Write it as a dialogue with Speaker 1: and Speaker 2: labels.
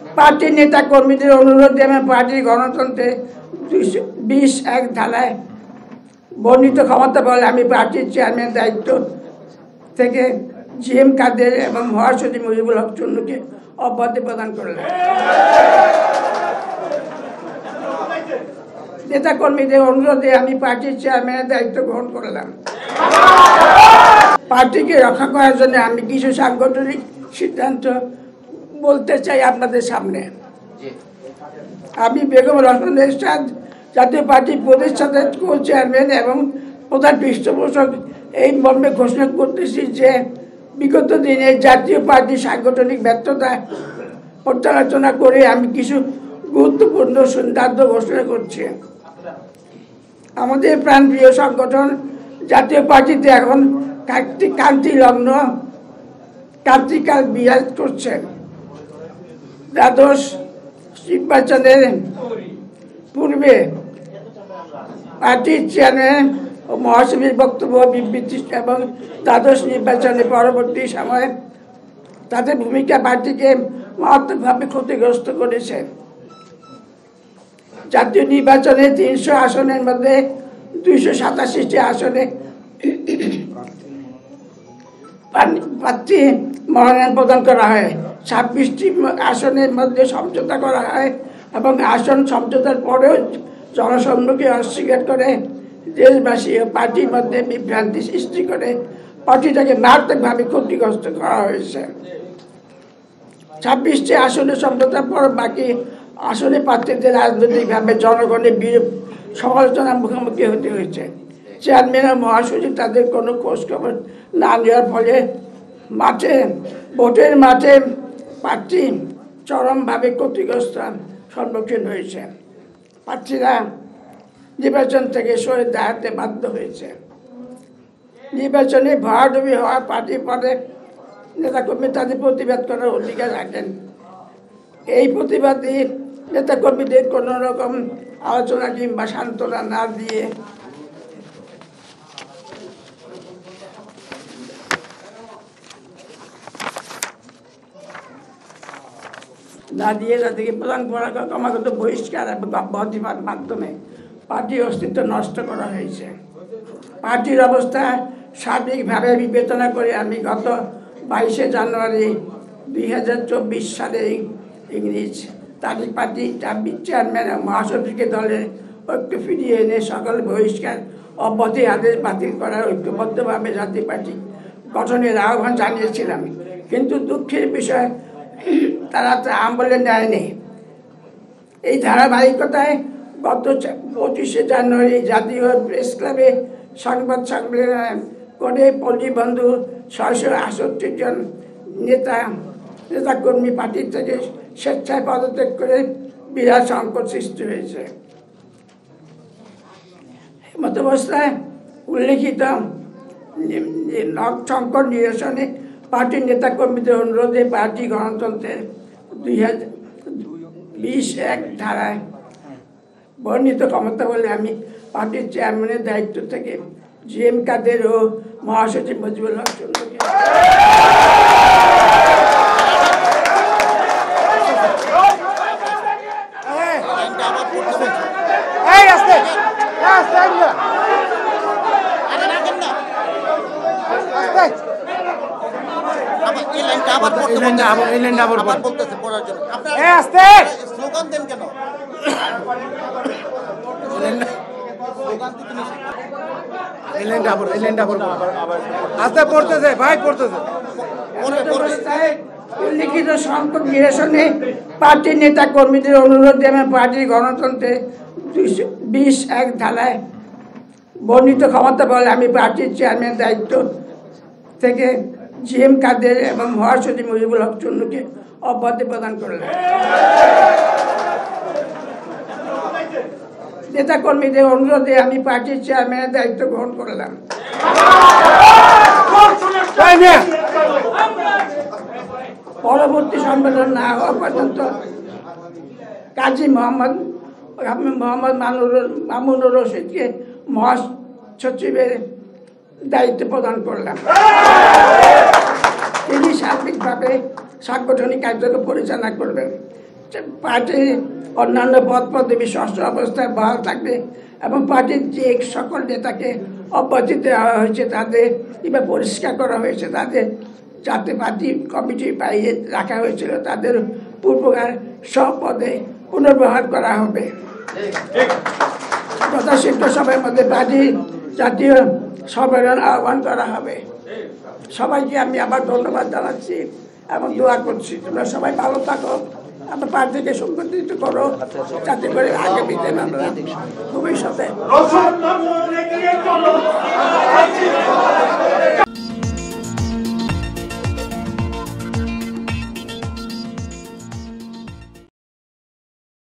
Speaker 1: পার্টির নেতা কর্মীদের অনুরোধে আমি পার্টির গণতন্ত্রে ২২(১) ধারায় বর্ণিত ক্ষমতা বলে আমি পার্টির চেয়ারম্যান দায়িত্ব থেকে জিএম কাদের এবং মহাসচিব মুজিবুল হক চুন্নুকে অব্যাহতি প্রদান করলাম। নেতা কর্মীদের অনুরোধে আমি পার্টির চেয়ারম্যানের দায়িত্ব গ্রহণ করলাম। পার্টিকে রক্ষা করার জন্য আমি কিছু সাংগঠনিক সিদ্ধান্ত বলতে চাই আপনাদের সামনে। আমি বেগম রওশন এরশাদ জাতীয় পার্টির প্রতিষ্ঠাতা কো চেয়ারম্যান এবং প্রধান পৃষ্ঠপোষক এই মর্মে ঘোষণা করতেছি যে বিগত দিনে জাতীয় পার্টির সাংগঠনিক ব্যর্থতা পর্যালোচনা করে আমি কিছু গুরুত্বপূর্ণ সিদ্ধান্ত ঘোষণা করছি। আমাদের প্রাণপ্রিয় সংগঠন জাতীয় পার্টিতে এখন ক্রান্তিকাল বিরাজ করছে। দ্বাদশ নির্বাচনের পূর্বে পার্টির চেয়ারম্যান ও মহাসচিবের বক্তব্য বিবৃতি এবং দ্বাদশ নির্বাচনের পরবর্তী সময়ে তাদের ভূমিকা পার্টিকে মারাত্মকভাবে ক্ষতিগ্রস্ত করেছে। জাতীয় নির্বাচনে ৩০০ আসনের মধ্যে ২৮৭টি আসনে প্রার্থী মনোনয়ন প্রদান করা হয়। ২৬টি আসনের মধ্যে সমঝোতা করা হয় এবং আসন সমঝোতার পরেও জনসম্মুখে অস্বীকার করে দেশবাসী ও পার্টির মধ্যে বিভ্রান্তি সৃষ্টি করে পার্টিটাকে মারাত্মকভাবে ক্ষতিগ্রস্ত করা হয়েছে। ২৬টি আসনে সমঝোতার পর বাকি আসনে প্রার্থীদের রাজনৈতিকভাবে জনগণের বিরূপ সমালোচনার মুখোমুখি হতে হয়েছে। চেয়ারম্যান ও মহাসচিব তাদের কোনো খোঁজখবর না নেওয়ার ফলে ভোটের মাঠে প্রার্থী চরমভাবে ক্ষতিগ্রস্ত সম্মুখীন হয়েছে। প্রার্থীরা নির্বাচন থেকে সরে দাঁড়াতে বাধ্য হয়েছে। নির্বাচনে ভরাডুবি হওয়া পার্টির পরে নেতাকর্মী তাদের প্রতিবাদ করার অধিকার রাখেন। এই প্রতিবাদী নেতাকর্মীদের কোনো রকম আলোচনা কিংবা সান্ত্বনা না দিয়ে তাদেরকে প্রদান করা ক্রমাগত বহিষ্কার এবং অব্যাহতির মাধ্যমে পার্টির অস্তিত্ব নষ্ট করা হয়েছে। পার্টির অবস্থা সার্বিকভাবে বিবেচনা করে আমি গত 22শে জানুয়ারি 2024 সালে ইংরেজ তারিখ পার্টি চেয়ারম্যান ও মহাসচিবকে দলের ঐক্য ফিরিয়ে এনে সকল বহিষ্কার অব্যাহতি আদেশ বাতিল করার ঐক্যবদ্ধভাবে জাতীয় পার্টি গঠনের আহ্বান জানিয়েছিলাম। কিন্তু দুঃখের বিষয় তারা আমলে নেয়নি। এই ধারাবাহিকতায় গত 25শে জানুয়ারি জাতীয় প্রেস ক্লাবে সংবাদ সম্মেলন করে পল্লীবন্ধু 668 জন নেতাকর্মী পার্টির থেকে স্বেচ্ছায় পদত্যাগ করে বিরাট সংকট সৃষ্টি হয়েছে। মতাবস্থায় উল্লেখিত সংকট নিরসনে পার্টির নেতাকর্মীদের অনুরোধে পার্টি গণতন্ত্রের ২২(১) ধারায় বর্ণিত ক্ষমতা বলে আমি পার্টির চেয়ারম্যানের দায়িত্ব থেকে জিএম কাদের ও মহাসচিব মুজিবুল হক চুন্নুকে উল্লিখিত সংকট নিরসনে পার্টির নেতা কর্মীদের অনুরোধে আমি পার্টির গণতন্ত্রে ২২(১) ধারায় বর্ণিত ক্ষমতা বলে আমি পার্টির চেয়ারম্যান দায়িত্ব থেকে জিএম কাদের এবং মহাসচিব মুজিবুল হক চুন্নুকে অব্যাহতি প্রদান করলাম। নেতা কর্মীদের অনুরোধে আমি পার্টির চেয়ারম্যানের দায়িত্ব গ্রহণ করলাম। পরবর্তী সম্মেলন না হওয়া পর্যন্ত কাজী মোহাম্মদ মামুনুর রশিদকে মহাসচিবের দায়িত্ব প্রদান করলাম। তিনি সার্বিকভাবে সাংগঠনিক কার্যক্রম পরিচালনা করবেন। পার্টির অন্যান্য পদ পদবি ষষ্ঠ অবস্থায় বহাল থাকবে এবং পার্টির যে সকল নেতাকে অব্যাহতি দেওয়া হয়েছে তাদের কিংবা পরিষ্কার করা হয়েছে তাদের যাতে পার্টি কমিটি পাইয়ে রাখা হয়েছিল তাদের পূর্বকার সব পদে পুনর্বহাল করা হবে। যথাশীঘ্র সময়ের মধ্যে পার্টি জাতীয় সম্মেলন আহ্বান করা হবে। সবাইকে আমি আবার ধন্যবাদ জানাচ্ছি এবং দোয়া করছি তোমরা সবাই ভালো থাকো, আমরা পার্টিকে সংগঠিত করো যাতে করে আগামীতে আমরা ভবিষ্যতে